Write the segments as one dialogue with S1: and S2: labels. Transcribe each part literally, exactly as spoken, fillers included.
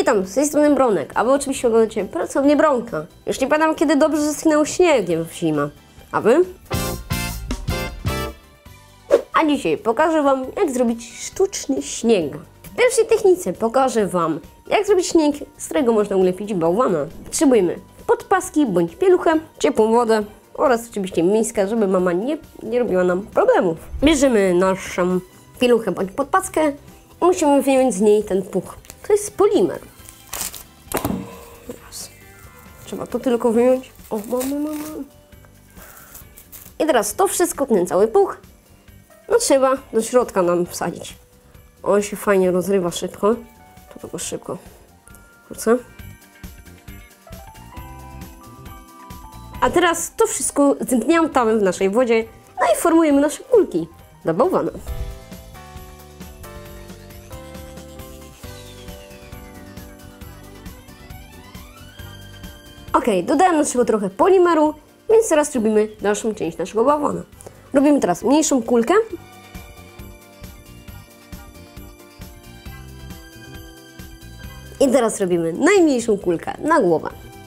S1: Witam, z tej strony Bronek, a wy oczywiście oglądacie pracownię Bronka. Już nie pamiętam, kiedy dobrze zaschnęło śniegiem w zimę. A wy? A dzisiaj pokażę wam, jak zrobić sztuczny śnieg. W pierwszej technice pokażę wam, jak zrobić śnieg, z którego można ulepić bałwana. Potrzebujemy podpaski bądź pieluchę, ciepłą wodę oraz oczywiście miska, żeby mama nie, nie robiła nam problemów. Bierzemy naszą pieluchę bądź podpaskę i musimy wyjąć z niej ten puch. To jest polimer. Raz. Trzeba to tylko wyjąć. O, mam, mam, mam. I teraz to wszystko, ten cały puch, no trzeba do środka nam wsadzić. On się fajnie rozrywa szybko. To tylko szybko. Wrócę. A teraz to wszystko zgniatamy w naszej wodzie, no i formujemy nasze kulki dla bałwana. Ok, dodałem naszego trochę polimeru, więc teraz robimy dalszą część naszego bałwana. Robimy teraz mniejszą kulkę. I teraz robimy najmniejszą kulkę na głowę.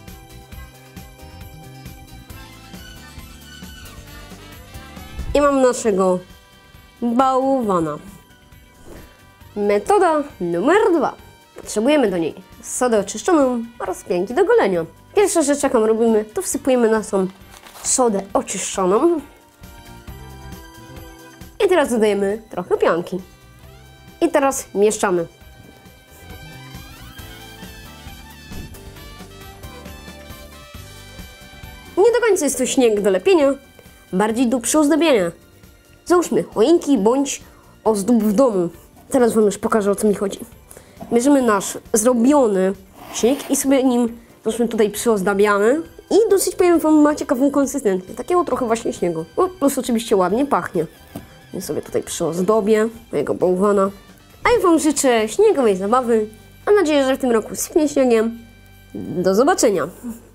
S1: I mam naszego bałwana. Metoda numer dwa. Potrzebujemy do niej sodę oczyszczoną oraz pianki do golenia. Pierwsza rzecz, jaką robimy, to wsypujemy naszą sodę oczyszczoną. I teraz dodajemy trochę pianki. I teraz mieszamy. Nie do końca jest to śnieg do lepienia, bardziej do przyozdabiania. Załóżmy choinki bądź ozdób w domu. Teraz wam już pokażę, o co mi chodzi. Bierzemy nasz zrobiony śnieg i sobie nim załóżmy tutaj przyozdabiamy i dosyć, powiem wam, ma ciekawą konsystencję. Takiego trochę właśnie śniegu. No, plus oczywiście ładnie pachnie. Więc sobie tutaj przyozdobię mojego bałwana. A ja wam życzę śniegowej zabawy. Mam nadzieję, że w tym roku sypnie śniegiem. Do zobaczenia.